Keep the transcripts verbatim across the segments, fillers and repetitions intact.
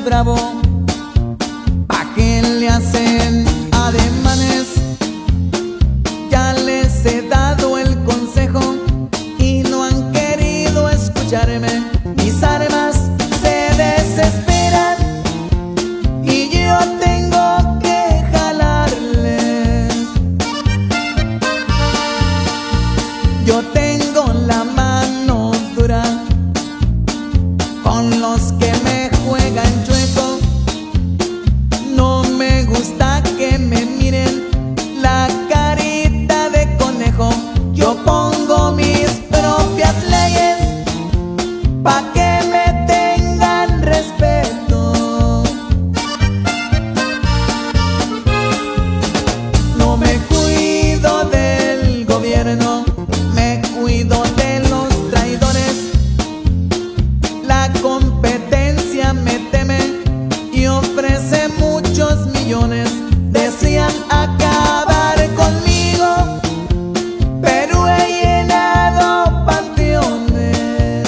es bravo, ¿pa' qué le hacen ademanes? Ya les he dado el consejo y no han querido escucharme. Mis armas se desesperan y yo tengo que jalarles. Yo tengo la mano dura con los que me juegan chueco. No me gusta que me miren la carita de conejo. Yo pongo mis propias leyes pa' que me tengan respeto. No me cuido del gobierno, me cuido de los traidores. La competencia me teme y ofrece muchos millones. Desean acabar conmigo, pero he llenado panteones.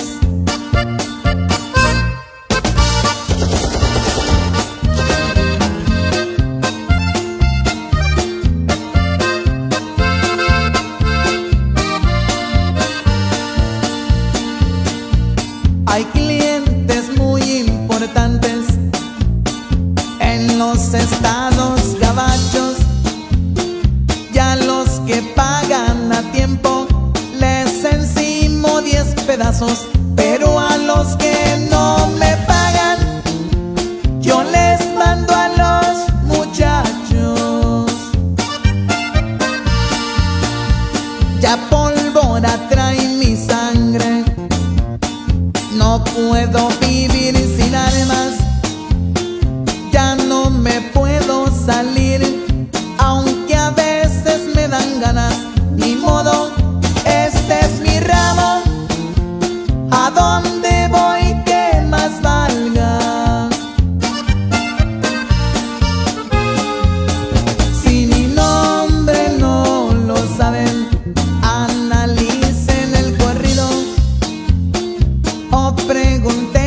Hay clientes muy importantes en los estados gabachos, ya los que pagan a tiempo les encimo diez pedazos, pero a los que no me pagan yo les mando a los muchachos. Ya pólvora trae mi sangre, no puedo vivir sin armas. Ya no me puedo salir, aunque a veces me dan ganas. Ni modo, este es mi ramo, a donde voy que más valga. Si mi nombre no lo saben, analicen el corrido o pregunten